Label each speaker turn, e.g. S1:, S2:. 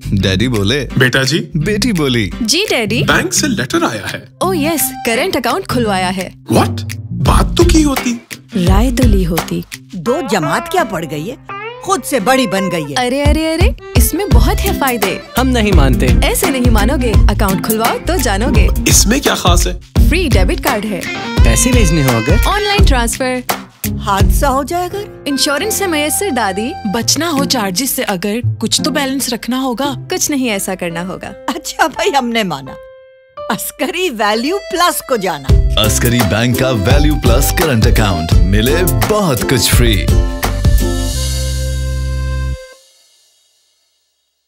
S1: Daddy बोले
S2: बेटा जी।
S1: बेटी बोली
S3: जी डैडी।
S2: बैंक से लेटर आया है।
S3: ओह यस, करंट अकाउंट खुलवाया है।
S2: व्हाट? बात तो की होती,
S3: राय तो ली होती।
S4: 2 जमात क्या पड़ गई है, खुद से बड़ी बन गई है।
S3: अरे अरे अरे, इसमें बहुत है फायदे।
S5: हम नहीं मानते।
S3: ऐसे नहीं मानोगे, अकाउंट खुलवाओ तो जानोगे।
S2: इसमें क्या खास है?
S3: फ्री डेबिट कार्ड है।
S5: पैसे भेजने हो अगर,
S3: ऑनलाइन ट्रांसफर,
S4: हादसा हो जाएगा,
S3: इंश्योरेंस से मैसर दादी,
S6: बचना हो चार्जेस से अगर, कुछ तो बैलेंस रखना होगा।
S3: कुछ नहीं ऐसा करना होगा।
S4: अच्छा भाई, हमने माना। अस्करी वैल्यू प्लस को जाना।
S1: अस्करी बैंक का वैल्यू प्लस करंट अकाउंट, मिले बहुत कुछ फ्री।